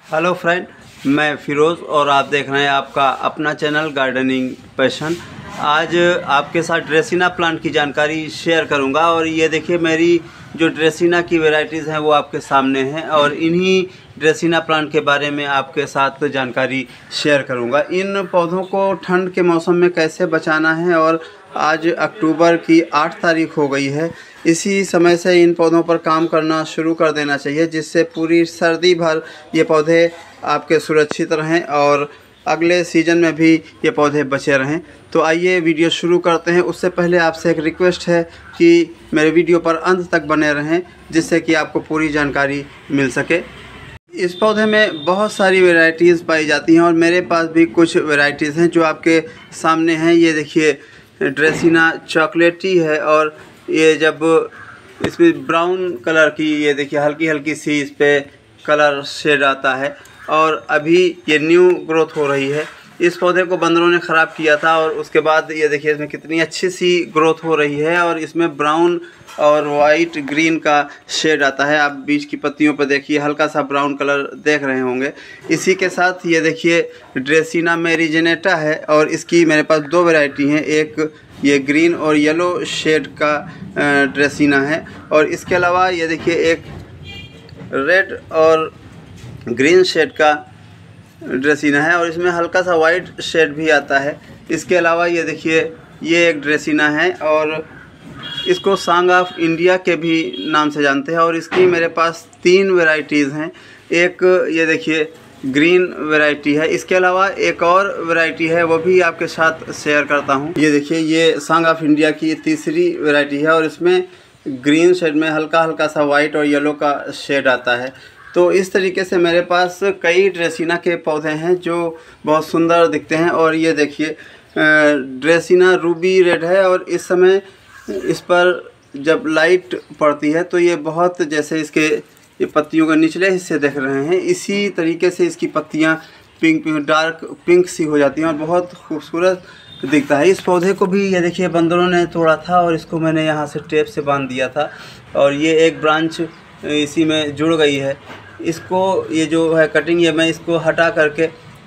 Hello friend, मैं फिरोज़ और आप देख रहे हैं आपका अपना चैनल गार्डनिंग पैशन। आज आपके साथ ड्रेसिना प्लांट की जानकारी शेयर करूंगा और ये देखिए मेरी जो ड्रेसिना की वैरायटीज़ हैं वो आपके सामने हैं और इन्हीं ड्रेसिना प्लांट के बारे में आपके साथ जानकारी शेयर करूंगा। इन पौधों को ठंड के मौसम में कैसे बचाना है और आज अक्टूबर की 8 तारीख हो गई है। इसी समय से इन पौधों पर काम करना शुरू कर देना चाहिए जिससे पूरी सर्दी भर ये पौधे आपके सुरक्षित रहें और अगले सीज़न में भी ये पौधे बचे रहें। तो आइए वीडियो शुरू करते हैं। उससे पहले आपसे एक रिक्वेस्ट है कि मेरे वीडियो पर अंत तक बने रहें जिससे कि आपको पूरी जानकारी मिल सके। इस पौधे में बहुत सारी वैरायटीज़ पाई जाती हैं और मेरे पास भी कुछ वैरायटीज़ हैं जो आपके सामने हैं। ये देखिए ड्रेसिना चॉकलेटी है और ये जब इसमें ब्राउन कलर की ये देखिए हल्की हल्की सी इस पर कलर शेड आता है और अभी ये न्यू ग्रोथ हो रही है। इस पौधे को बंदरों ने ख़राब किया था और उसके बाद ये देखिए इसमें कितनी अच्छी सी ग्रोथ हो रही है और इसमें ब्राउन और वाइट ग्रीन का शेड आता है। आप बीच की पत्तियों पर देखिए हल्का सा ब्राउन कलर देख रहे होंगे। इसी के साथ ये देखिए ड्रेसिना मैरिजेनेटा है और इसकी मेरे पास दो वैरायटी हैं। एक ये ग्रीन और येलो शेड का ड्रेसिना है और इसके अलावा ये देखिए एक रेड और ग्रीन शेड का ड्रेसिना है और इसमें हल्का सा वाइट शेड भी आता है। इसके अलावा ये देखिए ये एक ड्रेसिना है और इसको सॉन्ग ऑफ इंडिया के भी नाम से जानते हैं और इसकी मेरे पास 3 वैरायटीज़ हैं। एक ये देखिए ग्रीन वैरायटी है। इसके अलावा एक और वैरायटी है वो भी आपके साथ शेयर करता हूँ। ये देखिए ये सॉन्ग ऑफ इंडिया की तीसरी वैरायटी है और इसमें ग्रीन शेड में हल्का हल्का सा वाइट और येलो का शेड आता है। तो इस तरीके से मेरे पास कई ड्रेसिना के पौधे हैं जो बहुत सुंदर दिखते हैं। और ये देखिए ड्रेसिना रूबी रेड है और इस समय इस पर जब लाइट पड़ती है तो ये बहुत जैसे इसके ये पत्तियों के निचले हिस्से देख रहे हैं इसी तरीके से इसकी पत्तियां पिंक डार्क पिंक सी हो जाती हैं और बहुत खूबसूरत दिखता है। इस पौधे को भी ये देखिए बंदरों ने तोड़ा था और इसको मैंने यहाँ से टेप से बांध दिया था और ये एक ब्रांच इसी में जुड़ गई है। इसको ये जो है कटिंग है मैं इसको हटा करके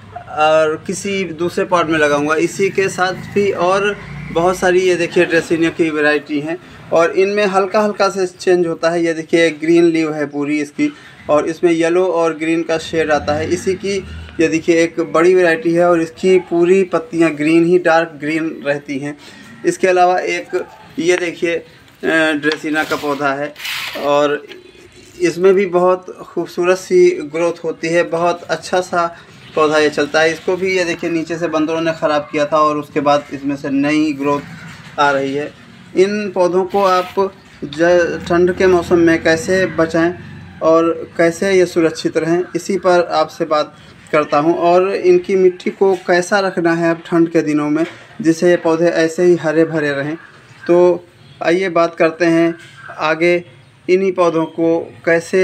और किसी दूसरे पॉट में लगाऊंगा। इसी के साथ भी और बहुत सारी ये देखिए ड्रेसिना की वैरायटी हैं और इनमें हल्का हल्का से चेंज होता है। ये देखिए ग्रीन लीव है पूरी इसकी और इसमें येलो और ग्रीन का शेड आता है। इसी की ये देखिए एक बड़ी वैरायटी है और इसकी पूरी पत्तियां ग्रीन ही डार्क ग्रीन रहती हैं। इसके अलावा एक ये देखिए ड्रेसिना का पौधा है और इसमें भी बहुत खूबसूरत सी ग्रोथ होती है। बहुत अच्छा सा पौधा ये चलता है। इसको भी ये देखिए नीचे से बंदरों ने ख़राब किया था और उसके बाद इसमें से नई ग्रोथ आ रही है। इन पौधों को आप ठंड के मौसम में कैसे बचाएं और कैसे ये सुरक्षित रहें इसी पर आपसे बात करता हूं और इनकी मिट्टी को कैसा रखना है अब ठंड के दिनों में जिससे ये पौधे ऐसे ही हरे भरे रहें। तो आइए बात करते हैं आगे इन्हीं पौधों को कैसे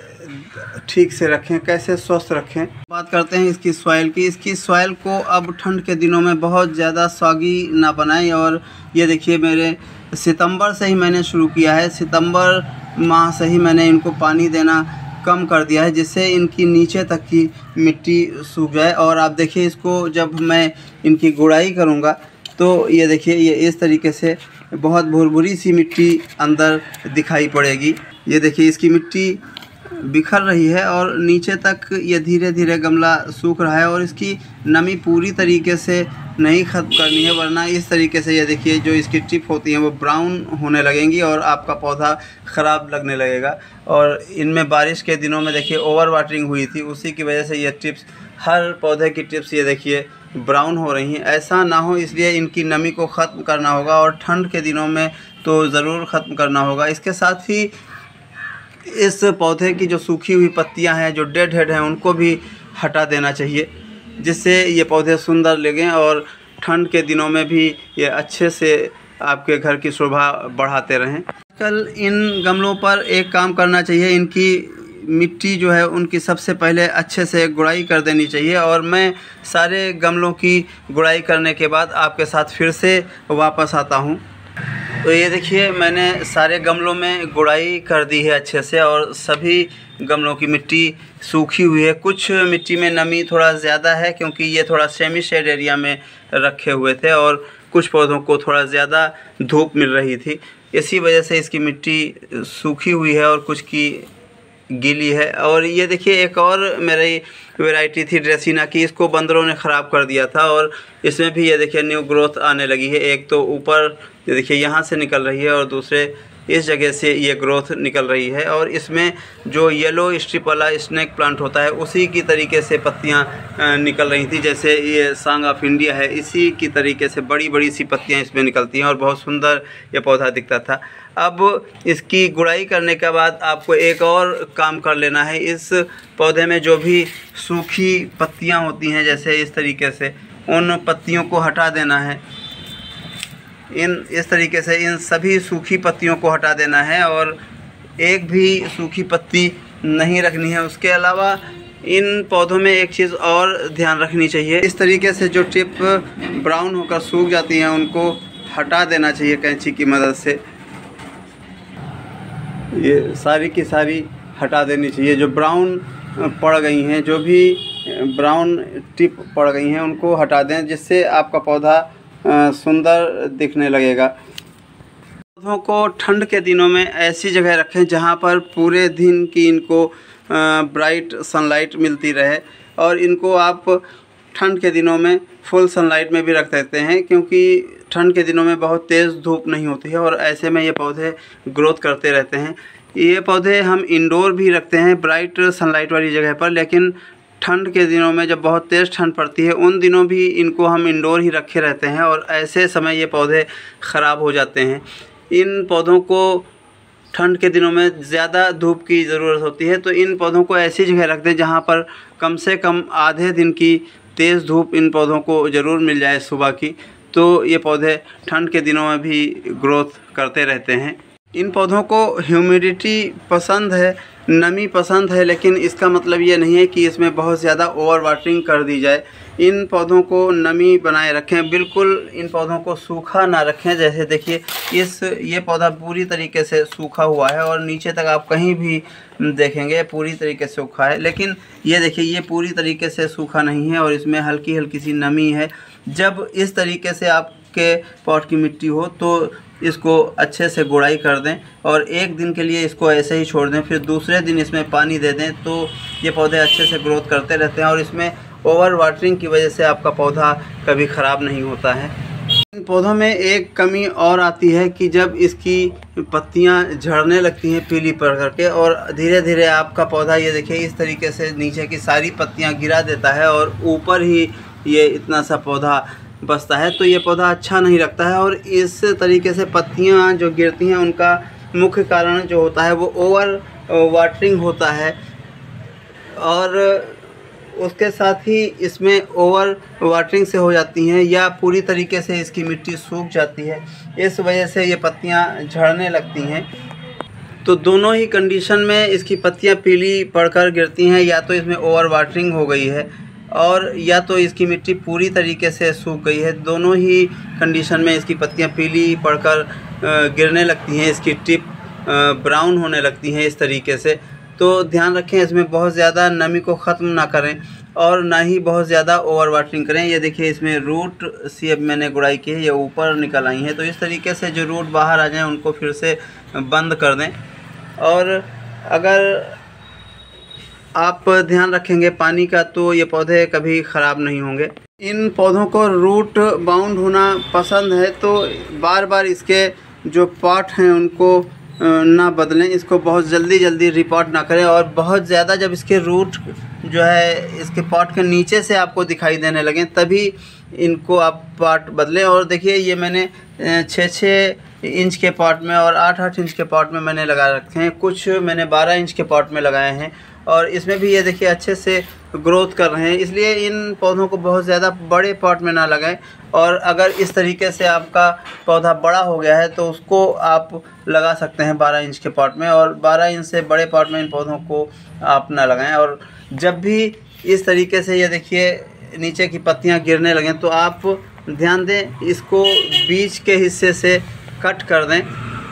ठीक से रखें, कैसे स्वस्थ रखें। बात करते हैं इसकी सॉइल की। इसकी सॉइल को अब ठंड के दिनों में बहुत ज़्यादा सॉगी ना बनाएं और ये देखिए मेरे सितंबर से ही मैंने शुरू किया है। सितंबर माह से ही मैंने इनको पानी देना कम कर दिया है जिससे इनकी नीचे तक की मिट्टी सूख जाए। और आप देखिए इसको जब मैं इनकी गुड़ाई करूँगा तो ये देखिए ये इस तरीके से बहुत भुरभुरी सी मिट्टी अंदर दिखाई पड़ेगी। ये देखिए इसकी मिट्टी बिखर रही है और नीचे तक ये धीरे धीरे गमला सूख रहा है और इसकी नमी पूरी तरीके से नहीं ख़त्म करनी है वरना इस तरीके से ये देखिए जो इसकी टिप होती हैं वो ब्राउन होने लगेंगी और आपका पौधा ख़राब लगने लगेगा। और इनमें बारिश के दिनों में देखिए ओवर वाटरिंग हुई थी उसी की वजह से ये टिप्स हर पौधे की टिप्स ये देखिए ब्राउन हो रही हैं। ऐसा ना हो इसलिए इनकी नमी को ख़त्म करना होगा और ठंड के दिनों में तो ज़रूर ख़त्म करना होगा। इसके साथ ही इस पौधे की जो सूखी हुई पत्तियां हैं जो डेड हेड हैं उनको भी हटा देना चाहिए जिससे ये पौधे सुंदर लगें और ठंड के दिनों में भी ये अच्छे से आपके घर की शोभा बढ़ाते रहें। कल इन गमलों पर एक काम करना चाहिए, इनकी मिट्टी जो है उनकी सबसे पहले अच्छे से गुड़ाई कर देनी चाहिए और मैं सारे गमलों की गुड़ाई करने के बाद आपके साथ फिर से वापस आता हूँ। तो ये देखिए मैंने सारे गमलों में गुड़ाई कर दी है अच्छे से, और सभी गमलों की मिट्टी सूखी हुई है। कुछ मिट्टी में नमी थोड़ा ज़्यादा है क्योंकि ये थोड़ा सेमी शेड एरिया में रखे हुए थे, और कुछ पौधों को थोड़ा ज़्यादा धूप मिल रही थी, इसी वजह से इसकी मिट्टी सूखी हुई है और कुछ की गीली है। और ये देखिए एक और मेरी वैरायटी थी ड्रेसिना की, इसको बंदरों ने ख़राब कर दिया था, और इसमें भी ये देखिए न्यू ग्रोथ आने लगी है। एक तो ऊपर ये देखिए यहाँ से निकल रही है और दूसरे इस जगह से ये ग्रोथ निकल रही है, और इसमें जो येलो स्ट्रिप वाला स्नेक प्लांट होता है उसी की तरीके से पत्तियाँ निकल रही थी। जैसे ये सॉन्ग ऑफ इंडिया है, इसी की तरीके से बड़ी बड़ी सी पत्तियाँ इसमें निकलती हैं और बहुत सुंदर ये पौधा दिखता था। अब इसकी गुड़ाई करने के बाद आपको एक और काम कर लेना है। इस पौधे में जो भी सूखी पत्तियाँ होती हैं जैसे इस तरीके से, उन पत्तियों को हटा देना है। इस तरीके से इन सभी सूखी पत्तियों को हटा देना है और एक भी सूखी पत्ती नहीं रखनी है। उसके अलावा इन पौधों में एक चीज़ और ध्यान रखनी चाहिए, इस तरीके से जो टिप ब्राउन होकर सूख जाती हैं उनको हटा देना चाहिए कैंची की मदद से। ये सारी की सारी हटा देनी चाहिए। जो ब्राउन पड़ गई हैं, जो भी ब्राउन टिप पड़ गई हैं उनको हटा दें, जिससे आपका पौधा सुंदर दिखने लगेगा। पौधों को ठंड के दिनों में ऐसी जगह रखें जहां पर पूरे दिन की इनको ब्राइट सनलाइट मिलती रहे, और इनको आप ठंड के दिनों में फुल सनलाइट में भी रख सकते हैं क्योंकि ठंड के दिनों में बहुत तेज़ धूप नहीं होती है और ऐसे में ये पौधे ग्रोथ करते रहते हैं। ये पौधे हम इंडोर भी रखते हैं ब्राइट सनलाइट वाली जगह पर, लेकिन ठंड के दिनों में जब बहुत तेज़ ठंड पड़ती है उन दिनों भी इनको हम इंडोर ही रखे रहते हैं, और ऐसे समय ये पौधे ख़राब हो जाते हैं। इन पौधों को ठंड के दिनों में ज़्यादा धूप की ज़रूरत होती है, तो इन पौधों को ऐसी जगह रख दें जहाँ पर कम से कम आधे दिन की तेज़ धूप इन पौधों को ज़रूर मिल जाए सुबह की, तो ये पौधे ठंड के दिनों में भी ग्रोथ करते रहते हैं। इन पौधों को ह्यूमिडिटी पसंद है, नमी पसंद है, लेकिन इसका मतलब ये नहीं है कि इसमें बहुत ज़्यादा ओवर वाटरिंग कर दी जाए। इन पौधों को नमी बनाए रखें, बिल्कुल इन पौधों को सूखा ना रखें। जैसे देखिए ये पौधा पूरी तरीके से सूखा हुआ है और नीचे तक आप कहीं भी देखेंगे पूरी तरीके से सूखा है, लेकिन ये देखिए ये पूरी तरीके से सूखा नहीं है और इसमें हल्की हल्की सी नमी है। जब इस तरीके से आपके पॉट की मिट्टी हो तो इसको अच्छे से गुड़ाई कर दें और एक दिन के लिए इसको ऐसे ही छोड़ दें, फिर दूसरे दिन इसमें पानी दे दें, तो ये पौधे अच्छे से ग्रोथ करते रहते हैं और इसमें ओवर वाटरिंग की वजह से आपका पौधा कभी ख़राब नहीं होता है। इन पौधों में एक कमी और आती है कि जब इसकी पत्तियां झड़ने लगती हैं पीली पड़ करके और धीरे धीरे आपका पौधा ये देखिए इस तरीके से नीचे की सारी पत्तियां गिरा देता है और ऊपर ही ये इतना सा पौधा बचता है, तो ये पौधा अच्छा नहीं लगता है। और इस तरीके से पत्तियां जो गिरती हैं उनका मुख्य कारण जो होता है वो ओवर वाटरिंग होता है, और उसके साथ ही इसमें ओवर वाटरिंग से हो जाती हैं या पूरी तरीके से इसकी मिट्टी सूख जाती है, इस वजह से ये पत्तियां झड़ने लगती हैं। तो दोनों ही कंडीशन में इसकी पत्तियां पीली पड़कर गिरती हैं, या तो इसमें ओवर वाटरिंग हो गई है और या तो इसकी मिट्टी पूरी तरीके से सूख गई है। दोनों ही कंडीशन में इसकी पत्तियां पीली पड़कर गिरने लगती हैं, इसकी टिप ब्राउन होने लगती हैं इस तरीके से। तो ध्यान रखें इसमें बहुत ज़्यादा नमी को ख़त्म ना करें और ना ही बहुत ज़्यादा ओवर वाटरिंग करें। ये देखिए इसमें रूट सी अब मैंने गुड़ाई की है, ये ऊपर निकल आई हैं, तो इस तरीके से जो रूट बाहर आ जाएं उनको फिर से बंद कर दें। और अगर आप ध्यान रखेंगे पानी का तो ये पौधे कभी ख़राब नहीं होंगे। इन पौधों को रूट बाउंड होना पसंद है, तो बार बार इसके जो पॉट हैं उनको ना बदलें, इसको बहुत जल्दी रिपॉट ना करें, और बहुत ज़्यादा जब इसके रूट जो है इसके पॉट के नीचे से आपको दिखाई देने लगें तभी इनको आप पॉट बदलें। और देखिए ये मैंने 6-6 इंच के पॉट में और 8-8 इंच के पॉट में मैंने लगा रखे हैं, कुछ मैंने 12 इंच के पॉट में लगाए हैं, और इसमें भी ये देखिए अच्छे से ग्रोथ कर रहे हैं। इसलिए इन पौधों को बहुत ज़्यादा बड़े पॉट में ना लगाएं, और अगर इस तरीके से आपका पौधा बड़ा हो गया है तो उसको आप लगा सकते हैं 12 इंच के पॉट में, और 12 इंच से बड़े पॉट में इन पौधों को आप ना लगाएं। और जब भी इस तरीके से ये देखिए नीचे की पत्तियां गिरने लगें तो आप ध्यान दें इसको बीच के हिस्से से कट कर दें।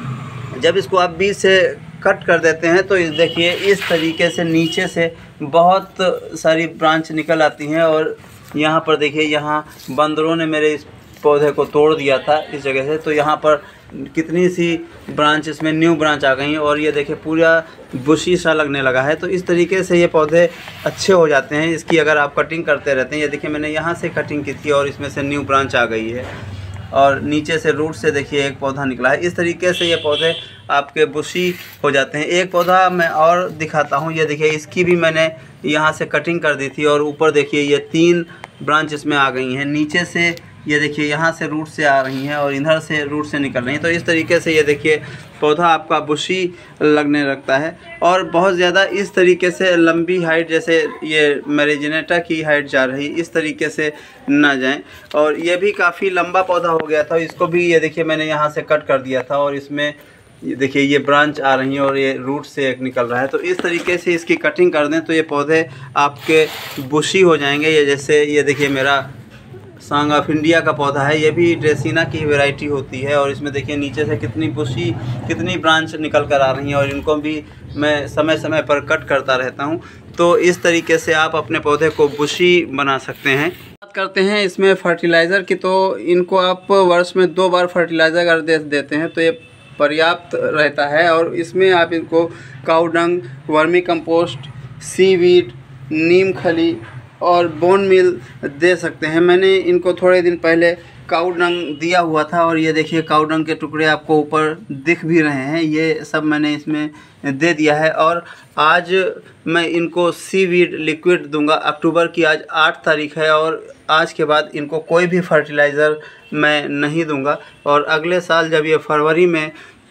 जब इसको आप बीच से कट कर देते हैं तो देखिए इस तरीके से नीचे से बहुत सारी ब्रांच निकल आती हैं। और यहाँ पर देखिए, यहाँ बंदरों ने मेरे इस पौधे को तोड़ दिया था इस जगह से, तो यहाँ पर कितनी सी ब्रांच, इसमें न्यू ब्रांच आ गई और ये देखिए पूरा बुशी सा लगने लगा है। तो इस तरीके से ये पौधे अच्छे हो जाते हैं इसकी, अगर आप कटिंग करते रहते हैं। ये देखिए मैंने यहाँ से कटिंग की थी और इसमें से न्यू ब्रांच आ गई है और नीचे से रूट से देखिए एक पौधा निकला है। इस तरीके से ये पौधे आपके बुशी हो जाते हैं। एक पौधा मैं और दिखाता हूँ, ये देखिए इसकी भी मैंने यहाँ से कटिंग कर दी थी और ऊपर देखिए ये 3 ब्रांच इसमें आ गई हैं। नीचे से ये देखिए यहाँ से रूट से आ रही हैं और इधर से रूट से निकल रही हैं। तो इस तरीके से ये देखिए पौधा आपका बुशी लगने लगता है। और बहुत ज़्यादा इस तरीके से लंबी हाइट, जैसे ये मैरिजिनेटा की हाइट जा रही, इस तरीके से ना जाएं। और ये भी काफ़ी लंबा पौधा हो गया था, इसको भी ये देखिए मैंने यहाँ से कट कर दिया था और इसमें देखिए ये ब्रांच आ रही है और ये रूट से एक निकल रहा है। तो इस तरीके से इसकी कटिंग कर दें तो ये पौधे आपके बुशी हो जाएंगे। ये जैसे ये देखिए मेरा सॉन्ग ऑफ इंडिया का पौधा है, ये भी ड्रेसिना की वैरायटी होती है और इसमें देखिए नीचे से कितनी बुशी, कितनी ब्रांच निकल कर आ रही हैं और इनको भी मैं समय समय पर कट करता रहता हूं। तो इस तरीके से आप अपने पौधे को बुशी बना सकते हैं। बात करते हैं इसमें फर्टिलाइज़र की, तो इनको आप वर्ष में 2 बार फर्टिलाइज़र अगर देते हैं तो ये पर्याप्त रहता है। और इसमें आप इनको cow dung, vermicompost, seaweed, neem खली और बोन मिल दे सकते हैं। मैंने इनको थोड़े दिन पहले काऊ डंग दिया हुआ था और ये देखिए काऊ डंग के टुकड़े आपको ऊपर दिख भी रहे हैं, ये सब मैंने इसमें दे दिया है। और आज मैं इनको सीवीड लिक्विड दूंगा। अक्टूबर की आज 8 तारीख है और आज के बाद इनको कोई भी फर्टिलाइज़र मैं नहीं दूंगा। और अगले साल जब ये फरवरी में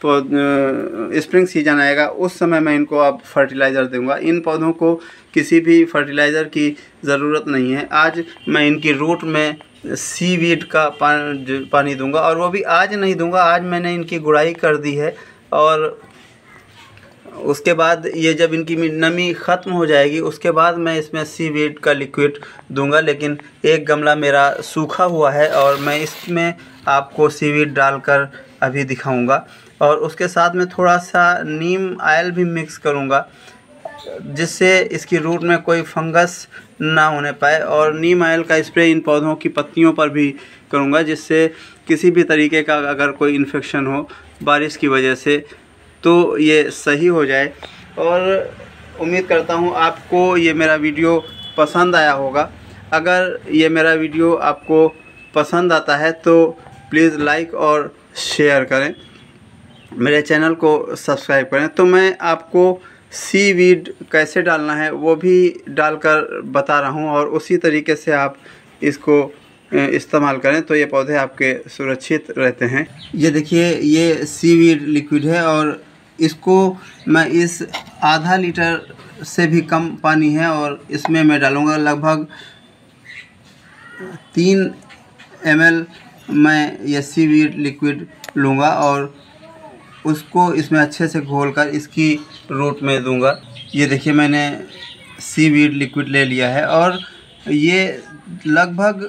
स्प्रिंग सीजन आएगा उस समय मैं इनको अब फर्टिलाइज़र दूंगा। इन पौधों को किसी भी फर्टिलाइज़र की ज़रूरत नहीं है। आज मैं इनकी रूट में सीवीड का पानी दूंगा और वो भी आज नहीं दूंगा, आज मैंने इनकी गुड़ाई कर दी है। और उसके बाद ये जब इनकी नमी ख़त्म हो जाएगी उसके बाद मैं इसमें सीवीड का लिक्विड दूंगा। लेकिन एक गमला मेरा सूखा हुआ है और मैं इसमें आपको सीवीड डालकर अभी दिखाऊंगा। और उसके साथ में थोड़ा सा नीम ऑयल भी मिक्स करूंगा जिससे इसकी रूट में कोई फंगस ना होने पाए। और नीम ऑयल का स्प्रे इन पौधों की पत्तियों पर भी करूंगा जिससे किसी भी तरीके का अगर कोई इन्फेक्शन हो बारिश की वजह से तो ये सही हो जाए। और उम्मीद करता हूँ आपको ये मेरा वीडियो पसंद आया होगा। अगर ये मेरा वीडियो आपको पसंद आता है तो प्लीज़ लाइक और शेयर करें, मेरे चैनल को सब्सक्राइब करें। तो मैं आपको सीवीड कैसे डालना है वो भी डालकर बता रहा हूँ और उसी तरीके से आप इसको इस्तेमाल करें तो ये पौधे आपके सुरक्षित रहते हैं। ये देखिए ये सीवीड लिक्विड है और इसको मैं इस आधा लीटर से भी कम पानी है और इसमें मैं डालूँगा लगभग 3 ml मैं ये सीवीड लिक्विड लूँगा और उसको इसमें अच्छे से घोलकर इसकी रूट में दूंगा। ये देखिए मैंने सीवीड लिक्विड ले लिया है और ये लगभग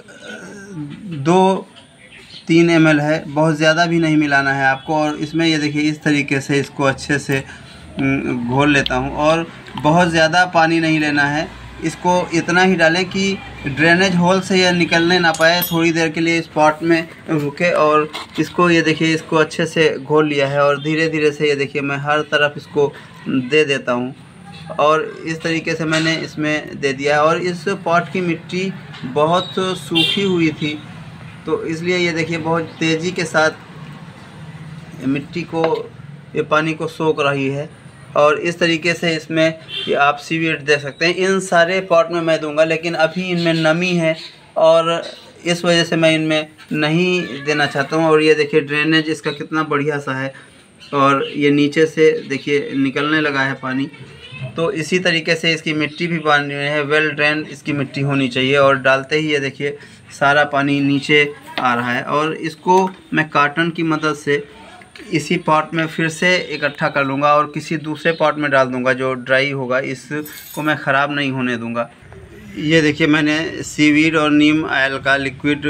2-3 ml है, बहुत ज़्यादा भी नहीं मिलाना है आपको। और इसमें ये देखिए इस तरीके से इसको अच्छे से घोल लेता हूँ और बहुत ज़्यादा पानी नहीं लेना है। इसको इतना ही डालें कि ड्रेनेज होल से यह निकलने ना पाए, थोड़ी देर के लिए स्पॉट में रुके। और इसको ये देखिए इसको अच्छे से घोल लिया है और धीरे धीरे से ये देखिए मैं हर तरफ इसको दे देता हूँ और इस तरीके से मैंने इसमें दे दिया है। और इस पॉट की मिट्टी बहुत सूखी हुई थी तो इसलिए ये देखिए बहुत तेज़ी के साथ मिट्टी को, ये पानी को सोख रही है। और इस तरीके से इसमें ये आप सीवीड दे सकते हैं। इन सारे पॉट में मैं दूंगा लेकिन अभी इनमें नमी है और इस वजह से मैं इनमें नहीं देना चाहता हूँ। और ये देखिए ड्रेनेज इसका कितना बढ़िया सा है और ये नीचे से देखिए निकलने लगा है पानी। तो इसी तरीके से इसकी मिट्टी भी पानी है, वेल ड्रेन इसकी मिट्टी होनी चाहिए। और डालते ही ये देखिए सारा पानी नीचे आ रहा है और इसको मैं कार्टन की मदद से इसी पॉट में फिर से इकट्ठा कर लूँगा और किसी दूसरे पॉट में डाल दूँगा जो ड्राई होगा, इसको मैं ख़राब नहीं होने दूँगा। ये देखिए मैंने सीवीड और नीम ऑयल का लिक्विड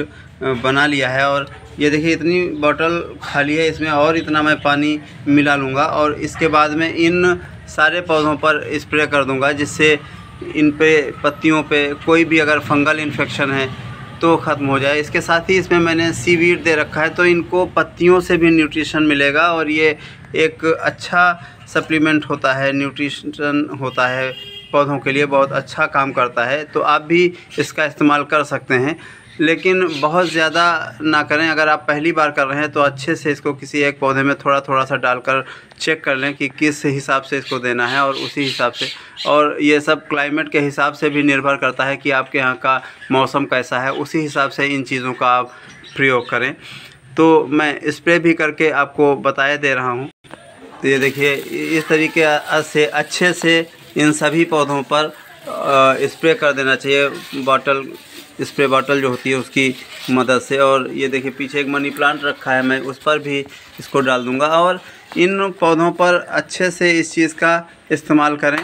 बना लिया है। और ये देखिए इतनी बॉटल खाली है, इसमें और इतना मैं पानी मिला लूँगा और इसके बाद में इन सारे पौधों पर स्प्रे कर दूँगा, जिससे इन पे पत्तियों पे कोई भी अगर फंगल इन्फेक्शन है तो ख़त्म हो जाए। इसके साथ ही इसमें मैंने सीवीड दे रखा है, तो इनको पत्तियों से भी न्यूट्रिशन मिलेगा और ये एक अच्छा सप्लीमेंट होता है, न्यूट्रिशन होता है पौधों के लिए, बहुत अच्छा काम करता है। तो आप भी इसका इस्तेमाल कर सकते हैं, लेकिन बहुत ज़्यादा ना करें। अगर आप पहली बार कर रहे हैं तो अच्छे से इसको किसी एक पौधे में थोड़ा थोड़ा सा डालकर चेक कर लें कि किस हिसाब से इसको देना है और उसी हिसाब से। और ये सब क्लाइमेट के हिसाब से भी निर्भर करता है कि आपके यहाँ का मौसम कैसा है, उसी हिसाब से इन चीज़ों का आप प्रयोग करें। तो मैं स्प्रे भी करके आपको बताए दे रहा हूँ। तो ये देखिए इस तरीके से अच्छे से इन सभी पौधों पर स्प्रे कर देना चाहिए, स्प्रे बॉटल जो होती है उसकी मदद से। और ये देखिए पीछे एक मनी प्लांट रखा है, मैं उस पर भी इसको डाल दूंगा। और इन पौधों पर अच्छे से इस चीज़ का इस्तेमाल करें।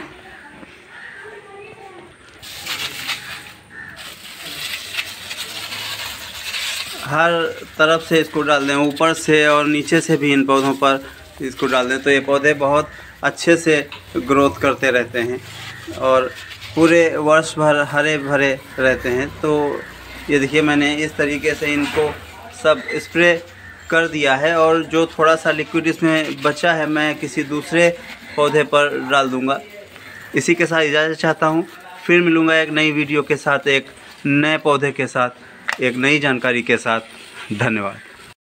हर तरफ से इसको डाल दें, ऊपर से और नीचे से भी इन पौधों पर इसको डाल दें, तो ये पौधे बहुत अच्छे से ग्रोथ करते रहते हैं और पूरे वर्ष भर हरे भरे रहते हैं। तो ये देखिए मैंने इस तरीके से इनको सब स्प्रे कर दिया है और जो थोड़ा सा लिक्विड इसमें बचा है मैं किसी दूसरे पौधे पर डाल दूंगा। इसी के साथ इजाज़त चाहता हूँ, फिर मिलूँगा एक नई वीडियो के साथ, एक नए पौधे के साथ, एक नई जानकारी के साथ। धन्यवाद।